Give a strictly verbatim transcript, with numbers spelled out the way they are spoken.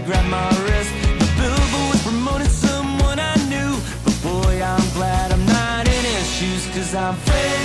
grabbed my wrist. The billboard was promoting someone I knew, but boy, I'm glad I'm not in his shoes, cause I'm free.